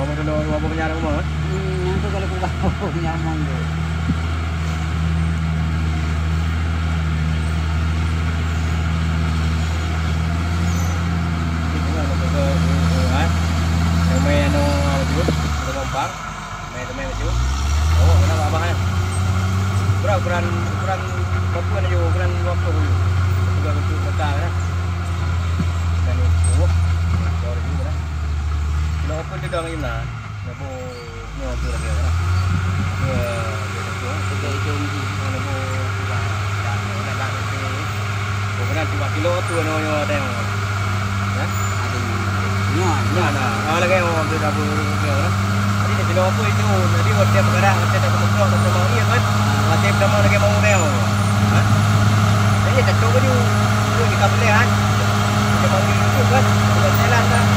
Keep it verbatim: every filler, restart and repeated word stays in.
apa dulu apa punya rumah? Hmm, itu kalau aku punya omong tu. Yang main anu maju, lompat, main main maju. Oh, kenapa abang kan? Kurang kurang kurang waktu kan juga kurang waktu dulu. Juga betul betul kan? Dan itu, jauh juga kan? Kalau apa juga macam mana? Nabo nyawa tu lagi kan? Dua dua tu, tiga itu mungkin nabo kurang dah nak dah itu. Bukan cuma kilo tu nyawa nyawa ada yang, ya? Ada nyawa, nyawa nah. Awal lagi orang tu dah berkau lah. Jadi ni kilo apa itu? Jadi waktu bergerak, waktu tak bergerak, tak mau ni kan? Waktu pertama lagi mau rel. Ha? Jadi tak tahu dia tu kita boleh kan? Kita mau ni tu kan? Kita jalan kan?